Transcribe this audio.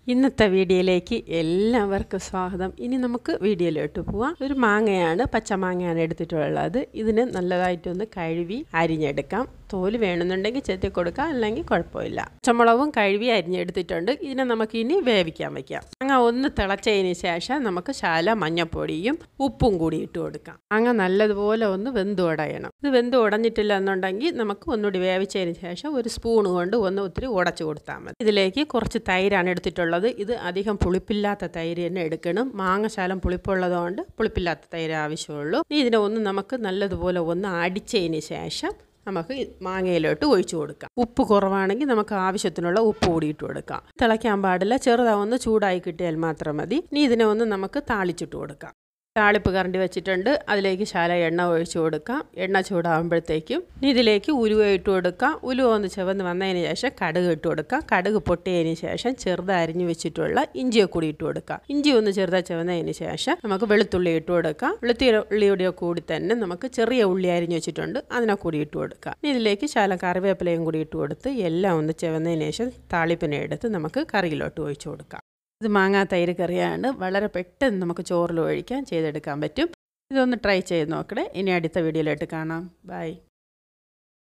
ഇന്നത്തെ വീഡിയോയിലേക്ക് എല്ലാവർക്കും സ്വാഗതം. ഇനി നമുക്ക് വീഡിയോയിലോട്ട് പോവാം. ഒരു മാങ്ങയാണ്, പച്ചമാങ്ങയാണ് എടുത്തിട്ടുള്ളത്. ഇതിന് നല്ലതായിട്ടൊന്ന് കഴുകി അരിഞ്ഞെടുക്കാം. തോല് വേണമെന്നുണ്ടെങ്കിൽ ചെത്തി കൊടുക്കാം, അല്ലെങ്കിൽ കുഴപ്പമില്ല. പച്ചമുളകും കഴുകി അരിഞ്ഞെടുത്തിട്ടുണ്ട്. ഇതിനെ നമുക്ക് ഇനി വേവിക്കാൻ വയ്ക്കാം. മാങ്ങ ഒന്ന് തിളച്ചതിന് ശേഷം നമുക്ക് ശാല മഞ്ഞപ്പൊടിയും ഉപ്പും കൂടി ഇട്ട് കൊടുക്കാം. മാങ്ങ നല്ലതുപോലെ ഒന്ന് വെന്ത് ഉടയണം. ഇത് വെന്ത് ഉടഞ്ഞിട്ടില്ല എന്നുണ്ടെങ്കിൽ നമുക്ക് ഒന്നുകൂടി വേവിച്ചതിന് ശേഷം ഒരു സ്പൂൺ കൊണ്ട് ഒന്ന് ഒത്തിരി ഉടച്ചു കൊടുത്താൽ മതി. ഇതിലേക്ക് കുറച്ച് തൈരാണ് എടുത്തിട്ടുള്ളത്. ഇത് അധികം പുളിപ്പില്ലാത്ത തൈര് തന്നെ എടുക്കണം. മാങ്ങശാലം പുളിപ്പുള്ളതുകൊണ്ട് പുളിപ്പില്ലാത്ത തൈര് ആവശ്യമുള്ളൂ. ഇതിനെ ഒന്ന് നമുക്ക് നല്ലതുപോലെ ഒന്ന് അടിച്ചതിന് ശേഷം നമുക്ക് മാങ്ങയിലോട്ട് ഒഴിച്ചു കൊടുക്കാം. ഉപ്പ് കുറവാണെങ്കിൽ നമുക്ക് ആവശ്യത്തിനുള്ള ഉപ്പ് കൂടിയിട്ട് കൊടുക്കാം. തിളയ്ക്കാൻ പാടില്ല, ചെറുതാവൊന്ന് ചൂടായി കിട്ടിയാൽ മാത്രം മതി. ഇനി ഇതിനെ ഒന്ന് നമുക്ക് താളിച്ചിട്ട് കൊടുക്കാം. താളിപ്പ് കരണ്ടി വെച്ചിട്ടുണ്ട്. അതിലേക്ക് ശാല എണ്ണ ഒഴിച്ചു കൊടുക്കാം. എണ്ണ ചൂടാകുമ്പോഴത്തേക്കും ഇതിലേക്ക് ഉലുവ ഇട്ട് കൊടുക്കാം. ഉലുവ ഒന്ന് ചുവന്ന് വന്നതിന് ശേഷം കടുക് ഇട്ട് കൊടുക്കാം. കടുക് പൊട്ടിയതിന് ശേഷം ചെറുതായി അരിഞ്ഞു വെച്ചിട്ടുള്ള ഇഞ്ചിയെ കൂടി ഇട്ട് കൊടുക്കാം. ഇഞ്ചി ഒന്ന് ചെറുതായി ചുവന്നതിന് ശേഷം നമുക്ക് വെളുത്തുള്ളി ഇട്ട് കൊടുക്കാം. വെളുത്തുള്ളിയുടെ കൂടി തന്നെ നമുക്ക് ചെറിയ ഉള്ളി അരിഞ്ഞു വെച്ചിട്ടുണ്ട്, അതിനെ കൂടി ഇട്ട് കൊടുക്കാം. ഇതിലേക്ക് ശാല കറിവേപ്പിലയും കൂടി ഇട്ട് കൊടുത്ത് എല്ലാം ഒന്ന് ചുവന്നതിന് ശേഷം താളിപ്പിനെ എടുത്ത് നമുക്ക് കറിയിലോട്ട് ഒഴിച്ചു കൊടുക്കാം. ഇത് മാങ്ങാ തൈര് കറിയാണ്. വളരെ പെട്ടെന്ന് നമുക്ക് ചോറിൽ ഒഴിക്കാൻ ചെയ്തെടുക്കാൻ പറ്റും. ഇതൊന്ന് ട്രൈ ചെയ്ത് നോക്കണേ. ഇനി അടുത്ത വീഡിയോയിലോട്ട് കാണാം. ബൈ.